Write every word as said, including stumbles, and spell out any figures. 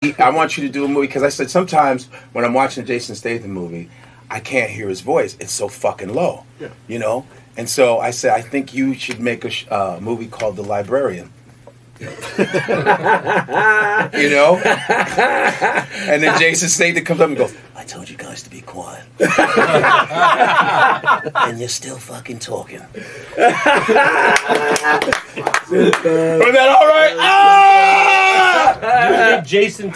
I want you to do a movie because I said sometimes when I'm watching a Jason Statham movie, I can't hear his voice. It's so fucking low, yeah. you know. And so I said, I think you should make a sh- uh, movie called The Librarian. You know? And then Jason Statham comes up and goes, I told you guys to be quiet. And you're still fucking talking. Was that all right? Ah! Jason